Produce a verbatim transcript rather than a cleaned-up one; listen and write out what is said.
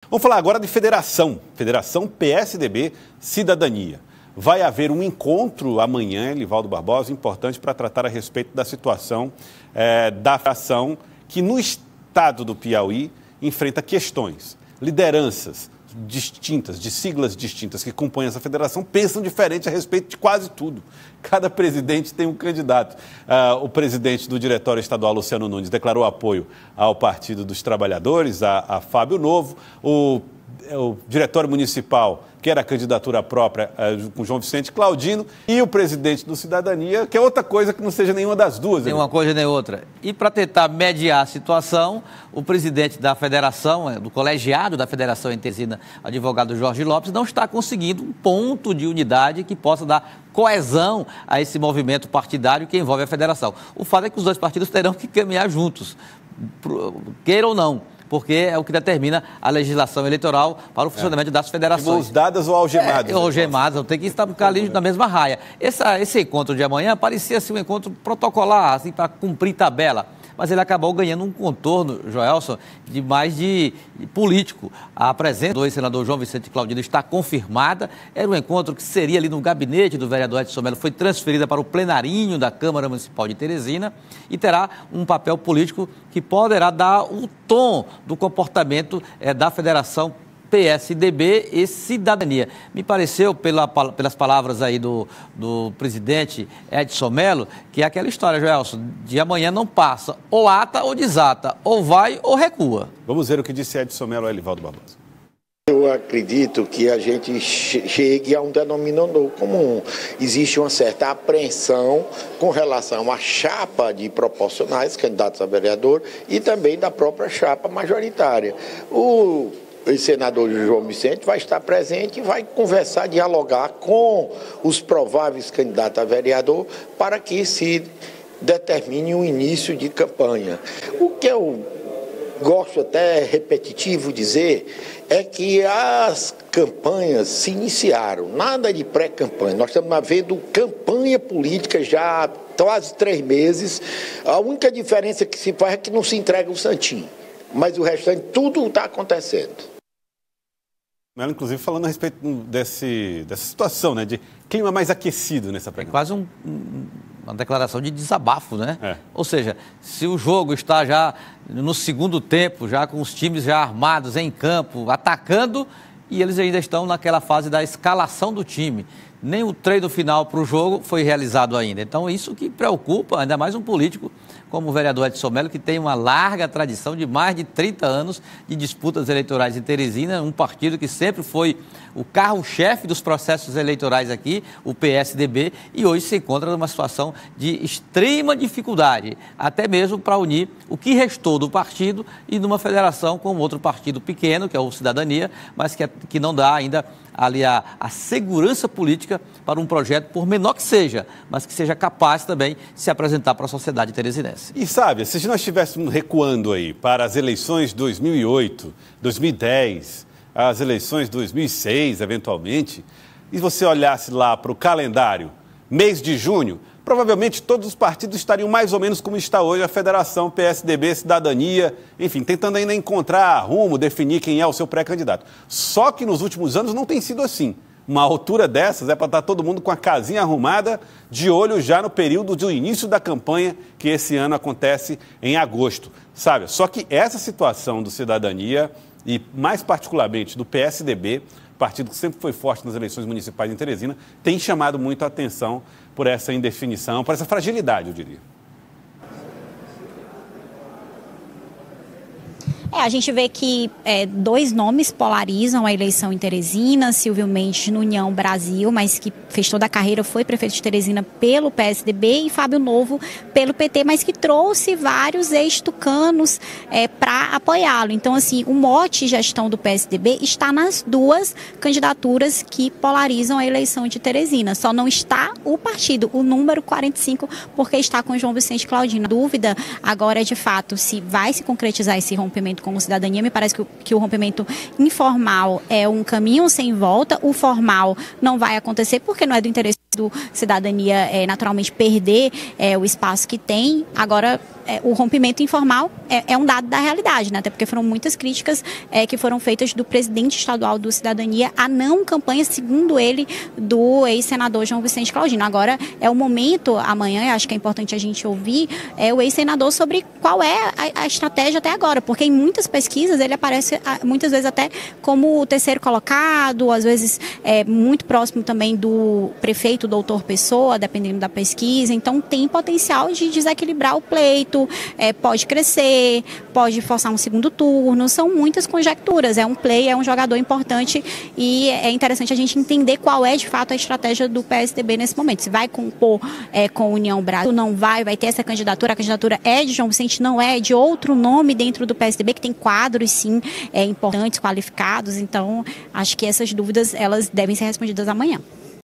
Vamos falar agora de federação, Federação P S D B Cidadania. Vai haver um encontro amanhã, Elivaldo Barbosa, importante para tratar a respeito da situação é, da federação que no estado do Piauí enfrenta questões, lideranças distintas, de siglas distintas que compõem essa federação, pensam diferente a respeito de quase tudo. Cada presidente tem um candidato. Ah, o presidente do Diretório Estadual, Luciano Nunes, declarou apoio ao Partido dos Trabalhadores, a, a Fábio Novo. O, o Diretório Municipal quer a candidatura própria uh, com João Vicente Claudino, e o presidente do Cidadania, que é outra coisa que não seja nenhuma das duas. Nem uma coisa nem outra. E para tentar mediar a situação, o presidente da federação, do colegiado da Federação em Teresina, advogado Jorge Lopes, não está conseguindo um ponto de unidade que possa dar coesão a esse movimento partidário que envolve a federação. O fato é que os dois partidos terão que caminhar juntos, queira ou não, porque é o que determina a legislação eleitoral para o funcionamento é. das federações. De mãos dadas ou algemadas? É, algemadas, tem que estar ali na mesma raia. Essa, esse encontro de amanhã parecia ser um encontro protocolar, assim, para cumprir tabela. Mas ele acabou ganhando um contorno, Joelson, de mais de, de político. A presença do ex-senador João Vicente Claudino está confirmada. Era um encontro que seria ali no gabinete do vereador Edson Melo, foi transferida para o plenarinho da Câmara Municipal de Teresina e terá um papel político que poderá dar o tom do comportamento é, da Federação P S D B e Cidadania. Me pareceu, pela, pelas palavras aí do, do presidente Edson Melo, que é aquela história, Joelson, de amanhã não passa, ou ata ou desata, ou vai ou recua. Vamos ver o que disse Edson Melo a Elivaldo Barbosa. Eu acredito que a gente chegue a um denominador comum. Existe uma certa apreensão com relação à chapa de proporcionais, candidatos a vereador, e também da própria chapa majoritária. O O senador João Vicente vai estar presente e vai conversar, dialogar com os prováveis candidatos a vereador para que se determine o início de campanha. O que eu gosto até repetitivo dizer é que as campanhas se iniciaram, nada de pré-campanha. Nós estamos vendo campanha política já há quase três meses. A única diferença que se faz é que não se entrega o santinho. Mas o restante, tudo está acontecendo. Ela, inclusive, falando a respeito desse, dessa situação, né, de clima mais aquecido nessa pré-campanha. É quase um, uma declaração de desabafo, né? É. Ou seja, se o jogo está já no segundo tempo, já com os times já armados em campo, atacando, e eles ainda estão naquela fase da escalação do time. Nem o treino final para o jogo foi realizado ainda. Então, isso que preocupa, ainda mais um político como o vereador Edson Melo, que tem uma larga tradição de mais de trinta anos de disputas eleitorais em Teresina, um partido que sempre foi o carro-chefe dos processos eleitorais aqui, o P S D B, e hoje se encontra numa situação de extrema dificuldade, até mesmo para unir o que restou do partido e numa federação com outro partido pequeno, que é o Cidadania, mas que, é, que não dá ainda ali a, a segurança política para um projeto, por menor que seja, mas que seja capaz também de se apresentar para a sociedade teresinense. E sabe, se nós estivéssemos recuando aí para as eleições de dois mil e oito, dois mil e dez, as eleições de dois mil e seis, eventualmente, e você olhasse lá para o calendário, mês de junho, provavelmente todos os partidos estariam mais ou menos como está hoje a Federação P S D B Cidadania, enfim, tentando ainda encontrar rumo, definir quem é o seu pré-candidato. Só que nos últimos anos não tem sido assim. Uma altura dessas é para estar todo mundo com a casinha arrumada, de olho já no período do início da campanha, que esse ano acontece em agosto, sabe? Só que essa situação do Cidadania, e mais particularmente do P S D B, partido que sempre foi forte nas eleições municipais em Teresina, tem chamado muito a atenção por essa indefinição, por essa fragilidade, eu diria. É, a gente vê que é, dois nomes polarizam a eleição em Teresina, Silvio Mendes no União Brasil, mas que fez toda a carreira, foi prefeito de Teresina pelo P S D B, e Fábio Novo pelo P T, mas que trouxe vários ex-tucanos é, para apoiá-lo. Então, assim, o mote gestão do P S D B está nas duas candidaturas que polarizam a eleição de Teresina. Só não está o partido, o número quarenta e cinco, porque está com João Vicente Claudino. A dúvida agora é, de fato, se vai se concretizar esse rompimento com a Cidadania. Me parece que o, que o rompimento informal é um caminho sem volta. O formal não vai acontecer porque não é do interesse do Cidadania é, naturalmente perder é, o espaço que tem. Agora é, o rompimento informal é, é um dado da realidade, né? Até porque foram muitas críticas é, que foram feitas do presidente estadual do Cidadania à não campanha, segundo ele, do ex-senador João Vicente Claudino. Agora é o momento, amanhã, acho que é importante a gente ouvir é, o ex-senador sobre qual é a, a estratégia até agora, porque em muitas pesquisas ele aparece muitas vezes até como o terceiro colocado, às vezes é, muito próximo também do prefeito doutor Pessoa, dependendo da pesquisa. Então tem potencial de desequilibrar o pleito, é, pode crescer, pode forçar um segundo turno, são muitas conjecturas, é um play, é um jogador importante e é interessante a gente entender qual é de fato a estratégia do P S D B nesse momento. Se vai compor é, com a União Brasil, não vai, vai ter essa candidatura, a candidatura é de João Vicente, não é de outro nome dentro do P S D B, que tem quadros sim é, importantes, qualificados, então acho que essas dúvidas elas devem ser respondidas amanhã.